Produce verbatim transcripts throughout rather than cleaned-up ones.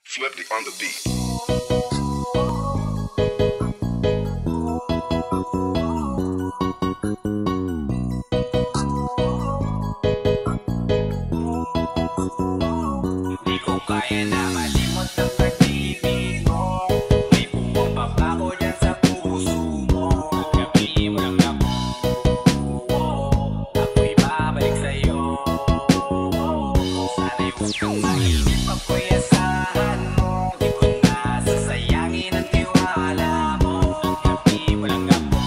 Flippy on the beat. Di ko kaya na malimot ang pag-ibig mo. May pumapapako dyan sa puso mo. Pagkabi mo lang ako, ako'y babalik sa'yo. Sana'y huwag kang mainip, ako'y asahan mo. Di ko na sasayangin ang tiwala mo. Pagkabi mo lang ako,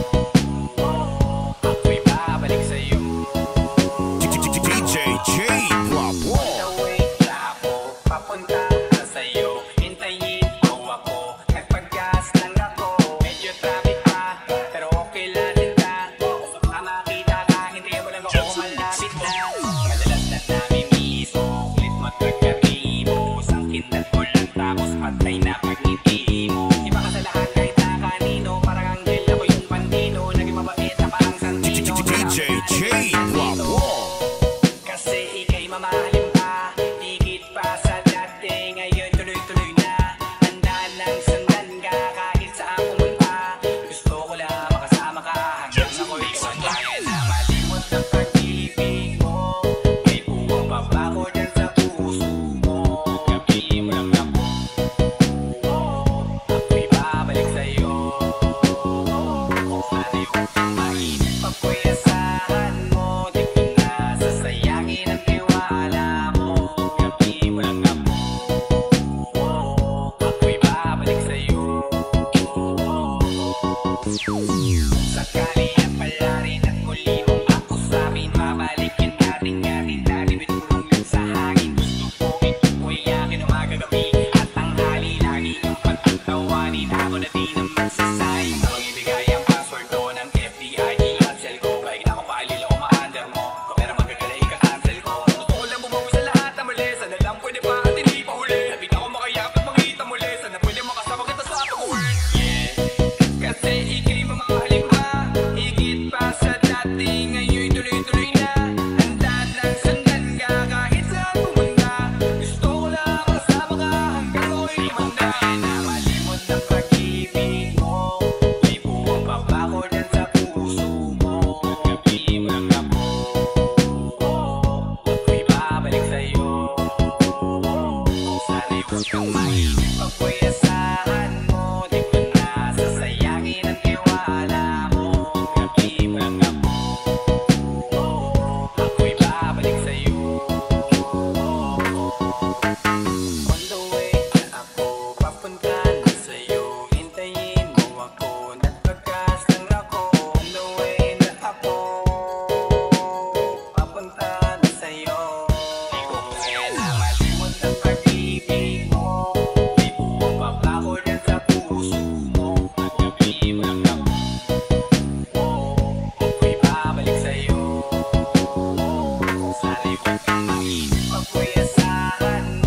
ako'y babalik sa'yo. D J J Guapo. Papunta na sa'yo, hintayin mo ako. Nagpag-gas lang ako, medyo traffic pa, pero okay lang din ka. Baka makita ka, hindi mo lang ako malapit na. Madalas na namimiss mo, kulit mo at pagkakimos. Ang kindat ko lang tapos patay na pag-ngiti mo. Iba ka sa lahat kahit na kanino, parang anghel ako yung pandino. Naging mabait na parang santino. D J J Guapo. Kasi ika'y mamahalin pa, higit pa sa dati. Ngayon tuloy-tuloy na, handa nang sundan ka kahit saan pumunta. Gusto ko lang makasama ka hanggang ako'y sundaya na malimot ang pag-ibig mo. May pumapapako dyan sa puso mo. Pagkabi mo lang ako, ako'y babalik sa'yo. Sana'y huwag kang mainip, ako'y asahan mo. Di ko na sasayangin ang tiwala mo. Pagkabi mo lang ako, ako'y babalik sa'yo. Sakali at pala rin at muli mong ako sa'min, mabalik yung dating ating dati binulong lang sa hangin. Gusto ko ito ko'y akin umaga gabi at tanghali, lagi yung pagtatawanin. Ako na di naman sasayang mo ibigay ang password ko ng F B I at cell ko. Kahit na ako paalil ako ma-under mo, pero magagala ika-cancel ko. Gusto ko lang bumawi sa lahat na mali, sana lang pwede pa at hindi pa huli. Sabi na ako makayapit makita muli, sana pwede makasama kita sa pag-work. Yeah, kasi ika'y mamahalin pa, higit pa sa dati. Ngayon'y tuloy-tuloy na, handa nang sundan ka kahit saan pumunta. Gusto ko lang makasama ka hanggang ako'y manda. Na malimot ang pag-ibig mo, may pumapapako dyan sa puso mo. Pagkabi mo lang ako, ako'y babalik sa'yo. Sana'y huwag kang mainip, ako'y asahan mo. Di ko na sasayangin ang tiwala mo. Pagkabi mo lang ako, ako'y babalik sa'yo. On the way na ako, papunta na sa'yo. Hintayin mo ako, nagpag-gas lang ako. On the way na ako, papunta na sa'yo. Di ko kaya na malimot ang pag-ibig mo. May pumapapako dyan sa puso mo. Pagkabi mo lang ako, ako'y babalik sa'yo. Sana'y huwag kang mainip, ako'y asahan mo.